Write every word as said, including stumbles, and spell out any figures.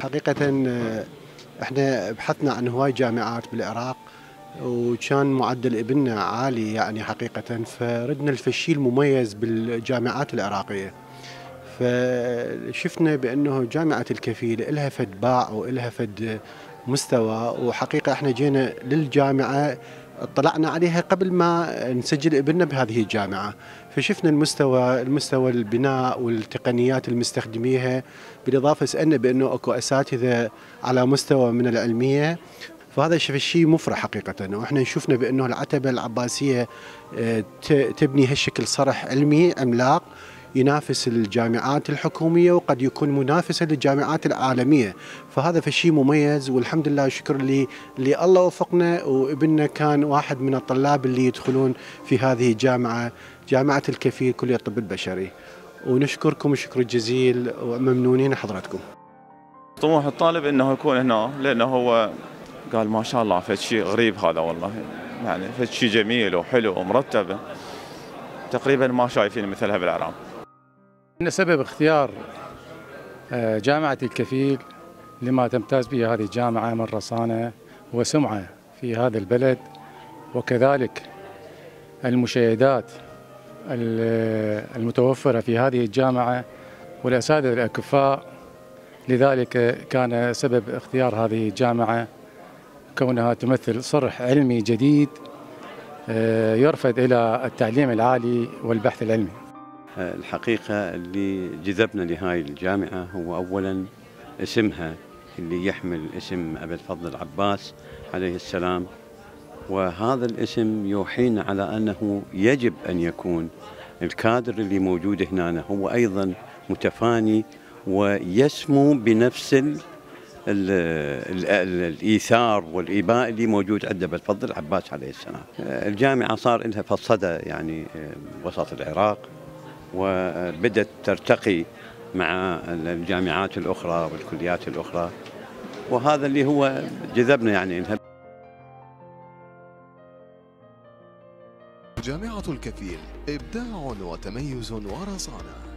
حقيقة احنا بحثنا عن هواي جامعات بالعراق، وكان معدل ابننا عالي يعني حقيقة، فردنا الفشي المميز بالجامعات العراقية. فشفنا بأنه جامعة الكفيل لها فد باع ولها فد مستوى، وحقيقة احنا جينا للجامعة اطلعنا عليها قبل ما نسجل ابننا بهذه الجامعة، فشفنا المستوى المستوى البناء والتقنيات المستخدميها، بالإضافة سألنا بأنه أكو أساتذة على مستوى من العلمية. فهذا الشيء مفرح حقيقة، وإحنا شفنا بأنه العتبة العباسية تبني هالشكل صرح علمي عملاق ينافس الجامعات الحكومية، وقد يكون منافسة للجامعات العالمية. فهذا فشي مميز، والحمد لله شكر لي اللي الله وفقنا وابننا كان واحد من الطلاب اللي يدخلون في هذه الجامعة، جامعة الكفيل كلية الطب البشري. ونشكركم الشكر الجزيل وممنونين حضراتكم. طموح الطالب انه يكون هنا، لانه هو قال ما شاء الله فد شيء غريب هذا، والله يعني فد شيء جميل وحلو ومرتب، تقريبا ما شايفين مثلها بالعراق. إن سبب اختيار جامعة الكفيل لما تمتاز به هذه الجامعة من رصانة وسمعة في هذا البلد، وكذلك المشاهدات المتوفرة في هذه الجامعة والأساتذة الأكفاء. لذلك كان سبب اختيار هذه الجامعة كونها تمثل صرح علمي جديد يرفد إلى التعليم العالي والبحث العلمي. الحقيقة اللي جذبنا لهاي الجامعة هو أولاً اسمها اللي يحمل اسم أبي الفضل العباس عليه السلام، وهذا الاسم يوحينا على أنه يجب أن يكون الكادر اللي موجود هنا هو أيضاً متفاني ويسمو بنفس ال ال ال الإيثار والإباء اللي موجود عند أبي الفضل العباس عليه السلام. الجامعة صار لها فصدى يعني وسط العراق، وبدأت ترتقي مع الجامعات الأخرى والكليات الأخرى، وهذا اللي هو جذبنا يعني إنها. جامعة الكفيل إبداع وتميز ورصانة.